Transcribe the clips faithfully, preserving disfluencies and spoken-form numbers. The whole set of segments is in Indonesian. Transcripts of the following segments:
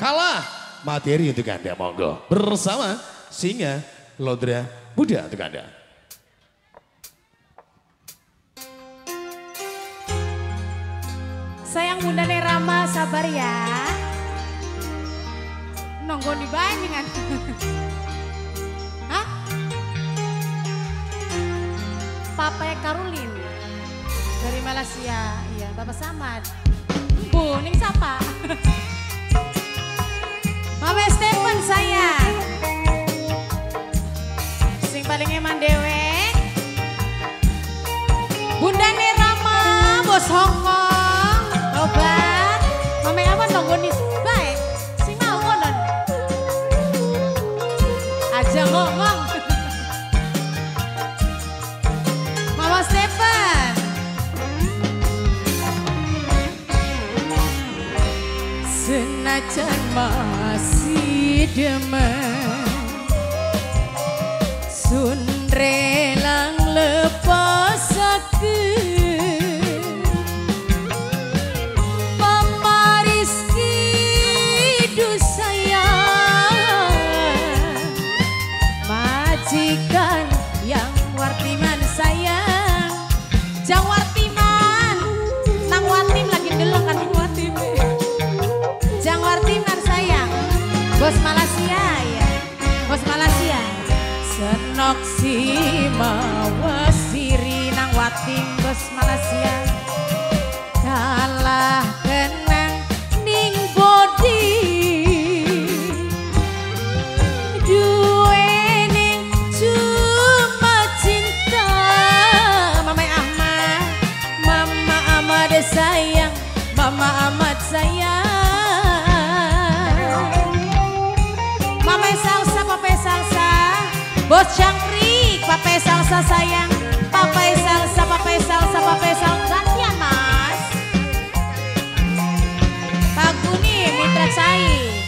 kalah materi untuk Anda, monggo. Bersama Singa Lodra Muda untuk Anda. Sayang Bundane Rama, sabar ya. Nonggo di bandingan. Hah? Papa Karulin dari Malaysia, iya Bapak Samad. Bu, ning siapa? Mama Stephen sayang. Sing paling eman dewek. Bundane Rama, bos Hongkong. Obat. Mama apa nonggo nis baik. Sing mau konon. Aja ngomong. Mama Stephen. Senajan masih demen sun relang lepasakeun Mama Rizky du sayang majikan yang wartiman sayang jang wartiman nang wartim lagi delok kan wartim jang wartiman sayang bos Malaysia ya bos Malaysia senok si mawas siri nang watim bos Malaysia kalah kenang ning body duwening cuma cinta Mama Ahmad Mama Ahmad sayang Mama Ahmad sayang Mama salsa Papa salsa bos Jangkrik Papa salsa sayang Papa salsa Papa salsa Papa salsa gantian mas Pak Guni Mitra Cai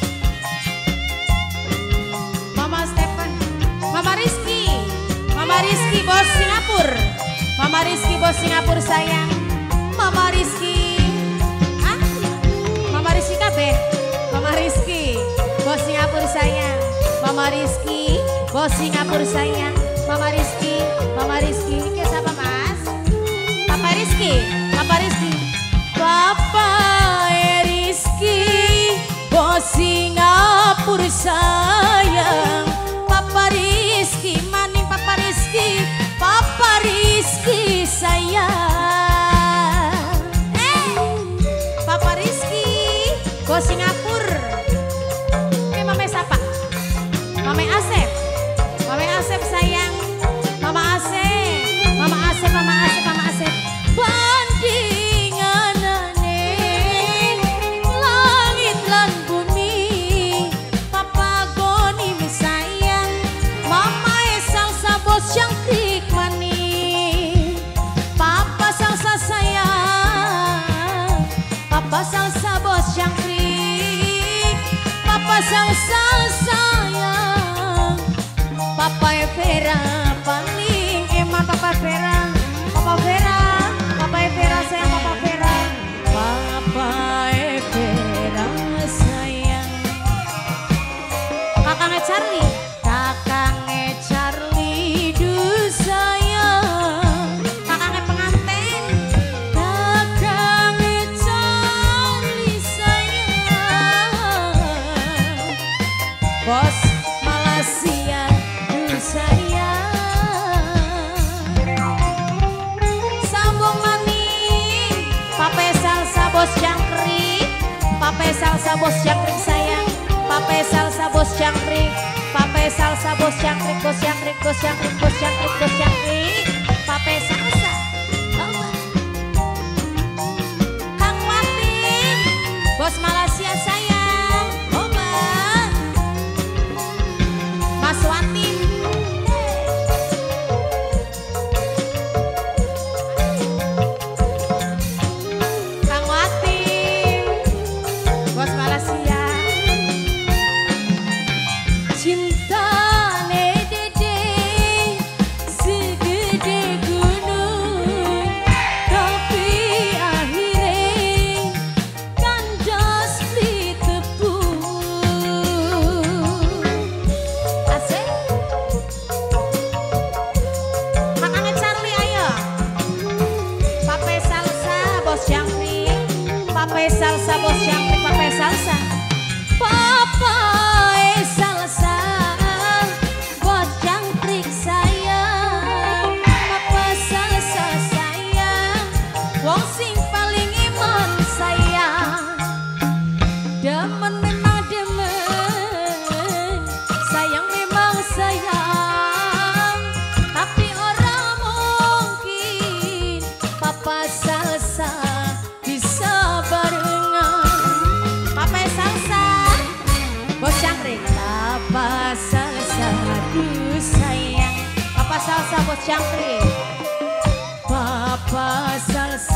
Mama Stephen Mama Rizky Mama Rizky bos Singapura Mama Rizky bos Singapura sayang Mama Rizky Hah? Mama Rizky kabeh Mama Rizky bos Singapura sayang Mama Rizky bos Singapura sayang Mama Rizky Mama Rizky ke siapa mas? Papa Rizky Papa Rizky Papa Rizky bos Singapura sayang Papa Rizky maning Papa Rizky Papa Rizky sayang eh Papa Rizky bos Singapura ini Mama siapa? Mama Asep Mama Asep sayang Mama Asep Mama Asep Mama Asep Mama Asep bandinganane langit lan bumi Papa Goni sayang Mama salsa bos Jangkrik mani Papa salsa sayang Papa salsa bos Jangkrik Papa salsa sayang Papa Vera paling eman Papa Vera Papa Vera Papa Vera sayang Papa Vera Papa Vera sayang Kakangnya Charlie Kakangnya Charlie du sayang Kakangnya pengantin Kakangnya Charlie sayang Bos Malaysia du sayang Sambung maning Papa salsa bos Jangkrik Papa salsa bos Jangkrik sayang Papa salsa bos Jangkrik Papa salsa bos Jangkrik bos Jangkrik bos Jangkrik bos Jangkrik bos Jangkrik Papa salsa Kang Watin bos Malaysia sayang Obat Mas Watin Kang Watin bos Malaysia cinta dede segede gunung tapi akhirnya kandas bos jangkrik. Papa salsa